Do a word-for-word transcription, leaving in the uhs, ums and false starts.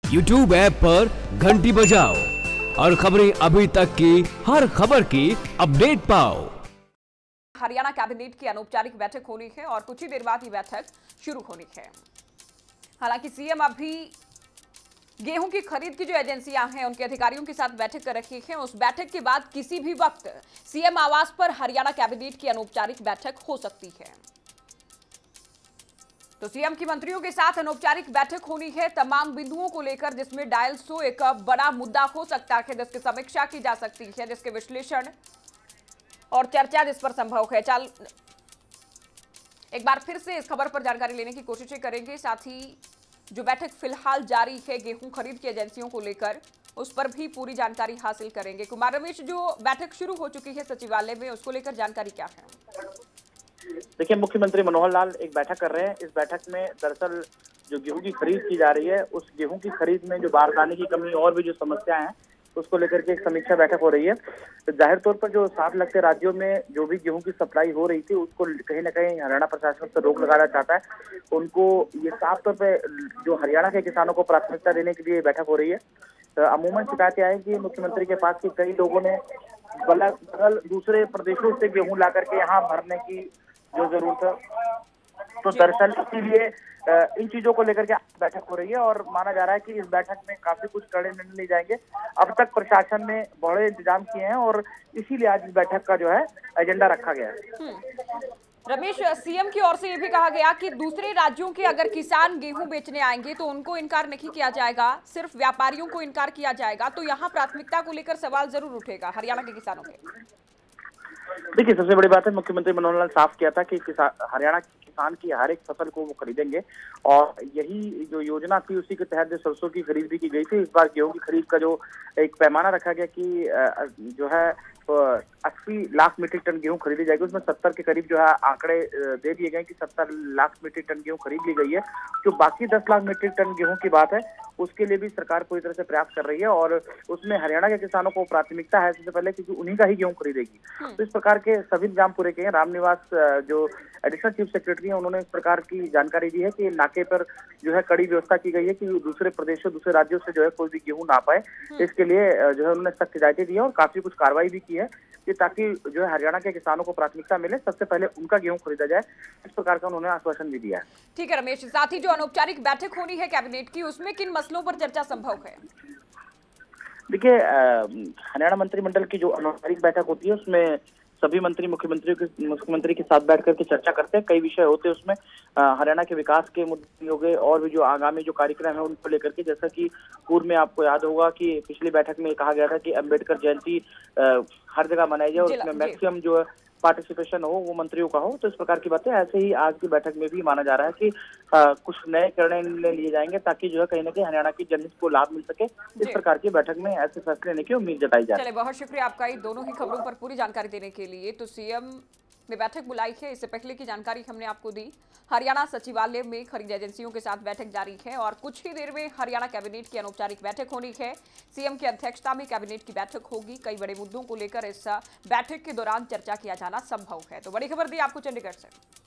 YouTube app पर घंटी बजाओ और खबरें अभी तक की हर खबर की अपडेट पाओ। हरियाणा कैबिनेट की अनौपचारिक बैठक होनी है और कुछ ही देर बाद ये बैठक शुरू होनी है। हालांकि सीएम अभी गेहूं की खरीद की जो एजेंसियां हैं उनके अधिकारियों के साथ बैठक कर रखी है। उस बैठक के बाद किसी भी वक्त सीएम आवास पर हरियाणा कैबिनेट की अनौपचारिक बैठक हो सकती है। तो सीएम की मंत्रियों के साथ अनौपचारिक बैठक होनी है तमाम बिंदुओं को लेकर, जिसमें डायल सो एक बड़ा मुद्दा हो सकता है, जिसकी समीक्षा की जा सकती है, जिसके विश्लेषण और चर्चा जिस पर संभव है। चल एक बार फिर से इस खबर पर जानकारी लेने की कोशिशें करेंगे। साथ ही जो बैठक फिलहाल जारी है गेहूं खरीद की एजेंसियों को लेकर, उस पर भी पूरी जानकारी हासिल करेंगे। कुमार रमेश, जो बैठक शुरू हो चुकी है सचिवालय में, उसको लेकर जानकारी क्या है? देखिए, मुख्यमंत्री मनोहर लाल एक बैठक कर रहे हैं। इस बैठक में दरअसल जो गेहूं की खरीद की जा रही है, उस गेहूं की खरीद में जो बारदाने की कमी और भी जो समस्याएं हैं, उसको लेकर के एक समीक्षा बैठक हो रही है। तो जाहिर तौर पर जो साथ लगते राज्यों में जो भी गेहूं की सप्लाई हो रही थी, उसको कहीं ना कहीं हरियाणा प्रशासन पर रोक लगाना चाहता है। उनको ये साफ तौर पर जो हरियाणा के किसानों को प्राथमिकता देने के लिए बैठक हो रही है। तो अमूमन शिकायतें आई कि मुख्यमंत्री के पास की कई लोगों ने बगल दूसरे प्रदेशों से गेहूं ला करके यहाँ भरने की जो जरूरत है, तो दरअसल इसीलिए इन चीजों को लेकर के बैठक हो रही है और माना जा रहा है कि इस बैठक में काफी कुछ कड़े निर्णय लिए जाएंगे। अब तक प्रशासन ने बड़े इंतजाम किए हैं और इसीलिए आज इस बैठक का जो है एजेंडा रखा गया है। रमेश, सीएम की ओर से ये भी कहा गया कि दूसरे राज्यों के अगर किसान गेहूं बेचने आएंगे तो उनको इनकार नहीं किया जाएगा, सिर्फ व्यापारियों को इनकार किया जाएगा। तो यहाँ प्राथमिकता को लेकर सवाल जरूर उठेगा हरियाणा के किसानों के। देखिए, सबसे बड़ी बात है, मुख्यमंत्री मनोहर लाल साफ किया था कि हरियाणा के किसान की हर एक फसल को वो खरीदेंगे और यही जो योजना थी उसी के तहत जो सरसों की खरीद भी की गई थी। इस बार गेहूं की खरीद का जो एक पैमाना रखा गया कि जो है अस्सी लाख मीट्रिक टन गेहूं खरीदी जाएगी, उसमें सत्तर के करीब जो है आंकड़े दे दिए गए कि सत्तर लाख मीट्रिक टन गेहूं खरीद ली गई है। जो बाकी दस लाख मीट्रिक टन गेहूं की बात है, उसके लिए भी सरकार पूरी तरह से प्रयास कर रही है और उसमें हरियाणा के किसानों को प्राथमिकता है सबसे पहले, क्योंकि उन्हीं का ही गेहूं खरीदेगी। तो इस प्रकार के सभी इंतजाम पूरे किए हैं। रामनिवास जो एडिशनल चीफ सेक्रेटरी हैं, उन्होंने इस प्रकार की जानकारी दी है कि नाके पर जो है कड़ी व्यवस्था की गई है कि दूसरे प्रदेशों दूसरे राज्यों से जो है कोई भी गेहूं ना पाए। इसके लिए जो है उन्होंने सख्त हिदायतें दी है और काफी कुछ कार्रवाई भी की है कि ताकि जो है हरियाणा के किसानों को प्राथमिकता मिले, सबसे पहले उनका गेहूं खरीदा जाए। इस प्रकार का उन्होंने आश्वासन भी दिया है। ठीक है रमेश, साथ ही जो अनौपचारिक बैठक होनी है कैबिनेट की, उसमें किन मसलों पर चर्चा संभव है? देखिए, हरियाणा मंत्रिमंडल की जो अनौपचारिक बैठक होती है उसमें सभी मंत्री मुख्यमंत्री के मुख्यमंत्री के साथ बैठ करके चर्चा करते हैं। कई विषय होते हैं उसमें, हरियाणा के विकास के मुद्दे हो गए और भी जो आगामी जो कार्यक्रम है उनको लेकर के, जैसा कि पूर्व में आपको याद होगा कि पिछली बैठक में कहा गया था कि अम्बेडकर जयंती हर जगह मनाई जाए और उसमें मैक्सिमम जो पार्टिसिपेशन हो वो मंत्रियों का हो। तो इस प्रकार की बातें ऐसे ही आज की बैठक में भी माना जा रहा है कि आ, कुछ नए निर्णय लिए जाएंगे ताकि जो है कहीं ना कहीं हरियाणा की जनहित को लाभ मिल सके। इस प्रकार की बैठक में ऐसे फैसले लेने की उम्मीद जताई जा रही है। चले, बहुत शुक्रिया आपका इन दोनों ही खबरों पर पूरी जानकारी देने के लिए। तो सीएम ने बैठक बुलाई है, इससे पहले की जानकारी हमने आपको दी। हरियाणा सचिवालय में खरीद एजेंसियों के साथ बैठक जारी है और कुछ ही देर में हरियाणा कैबिनेट की अनौपचारिक बैठक होनी है। सीएम की अध्यक्षता में कैबिनेट की बैठक होगी। कई बड़े मुद्दों को लेकर इस बैठक के दौरान चर्चा किया जाना संभव है। तो बड़ी खबर दी आपको चंडीगढ़ से।